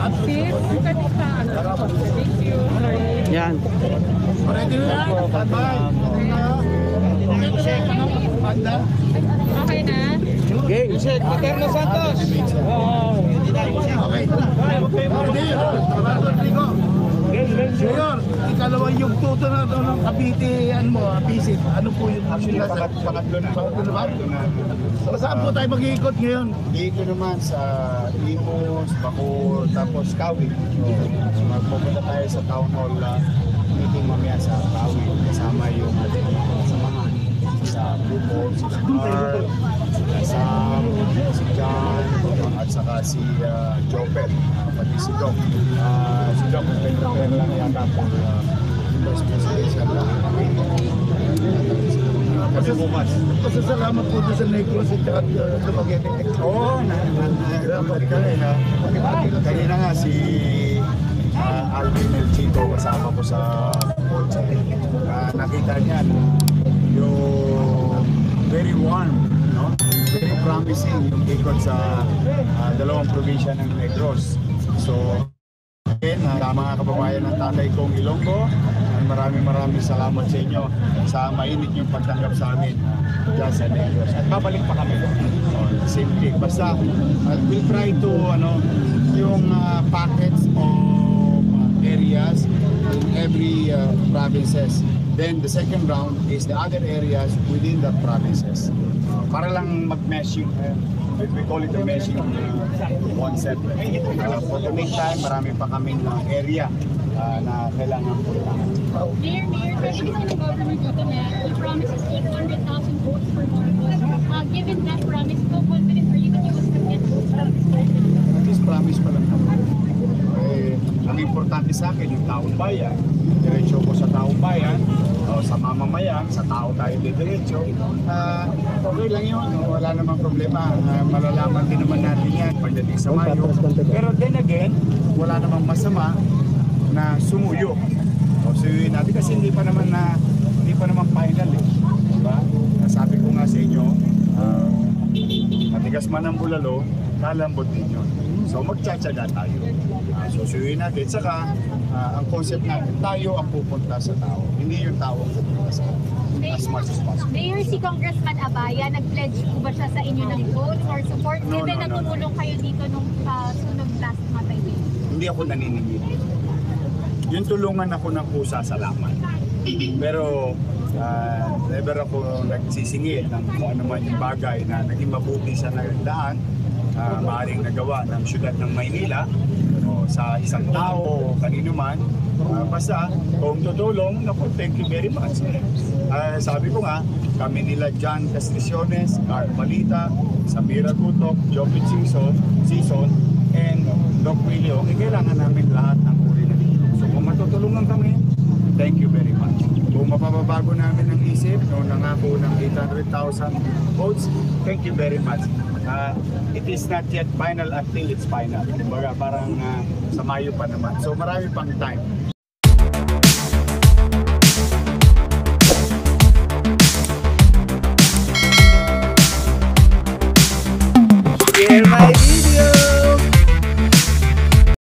Sis, bukan isa. Thank you. Yan. Ready na? Bye-bye. Okay na? Okay. Paterno Santos. Okay. Mayor, ikalawang yung tuto na ito ng Cavite, visit. Ano po yung Actually, pangatlo na. Pangatlo na. So, saan po tayo mag-iikot ngayon? Dito naman sa Imus, Bacoor, tapos Kawit. So, magpupunta tayo sa Town Hall meeting mamaya sa Kawit. Kasama yung ating kasamahan sa grupo, si Mar, si Sam, si John, at saka si Jopet, pati si Doc. Si Doc, prepare lang yata po first presidential lang. Kasi bukas. Pasasalamat po doon sa Negros at saka Dumaguete. Oo, nalamat ka rin ha. Kanina nga si Alvin El Chico kasama ko sa kotse. Nakita niya yung very warm, no? Very promising yung ikot sa dalawang probinsya ng Negros. So, again, mga kababayan ng tatay kong Ilonggo, maraming salamat sa inyo sa mainit yung pagtanggap sa amin dyan sa Negros. At babalik pa kami. Same thing. Basta, we'll try to, yung packets of areas in every provinces. Then the second round is the other areas within the provinces. Para lang mag-mesh yung, we call it a meshing concept. For the meantime, marami pa kaming area na kailangan puntahan. Mayor, pwede kasi ng government dito na we promises 800,000 votes for Marcos. Given that promise, how confident are you that you will still get those promises? At least promise pa lang naman. Ang importante sa akin, yung taong bayan. Diretso ko sa taong bayan, sa mamamayan, sa tao tayo diretso. Okay lang yun, wala namang problema. Malalaman din naman natin yan pagdating sa Mayo. Pero then again, wala namang masama na sumuyo. Suyuin natin kasi hindi pa naman final eh. Diba? Sabi ko nga sa inyo, matigas man ang bulalo, kalambot din yun. So magtsatsaga tayo. So suyuin natin. Saka ang concept natin, tayo ang pupunta sa tao. Hindi yung tao ang pupunta sa atin. As much as possible. Mayor, si Congressman Abaya, nag-pledge po ba siya sa inyo ng votes or support? Given na tumulong kayo dito nung sunog last Matay Day? Hindi ako naniningil. Yung tulungan ako ng pusa sa laman. Pero never ako nagsisingil ng kung ano man yung bagay na naging mabuti sa nagdaan, maaaring nagawa ng syudad ng Maynila o sa isang tao o kanino man. Basta kung tutulong, naku, thank you very much. Sabi ko nga, kami nila John Castriciones, Carl Malita, Samira Gutok, Jopit Season, and Doc William, kailangan namin lahat ng uri na dito. So kung matutulungan kami, thank you very much. Kung mapapabago namin ang isip, no, nangako ng 800,000 votes, thank you very much. It is not yet final until it's final. Kumbaga parang sa Mayo pa naman. So marami pang time.